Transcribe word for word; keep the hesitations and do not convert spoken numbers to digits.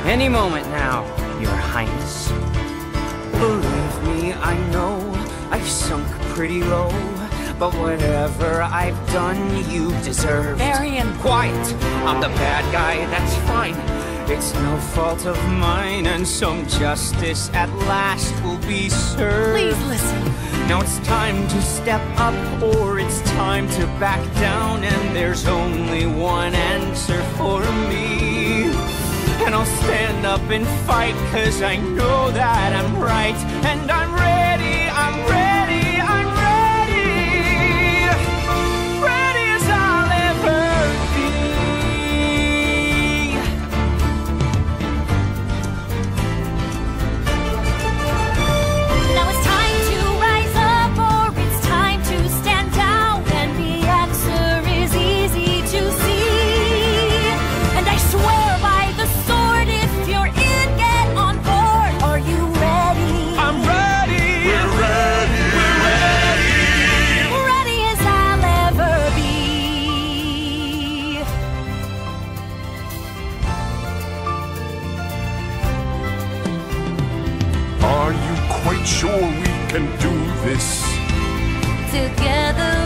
Any moment now, Your Highness. Believe me, I know I've sunk pretty low, but whatever I've done, you deserve. Marion! Quiet! I'm the bad guy, that's fine. It's no fault of mine, and some justice at last will be served. Please listen. Now it's time to step up, or it's time to back down, and there's only one answer for me. And I'll stand up and fight, cause I know that I'm right, and I'm ready, I'm ready, I'm ready, ready as I'll ever be. Now it's time to rise up, or it's time to stand down, and the answer is easy to see. And I swear by the sword, if you're in, get on board. Are you ready? I'm ready! We're ready! We're ready! Ready as I'll ever be. Are you quite sure we can do this? Together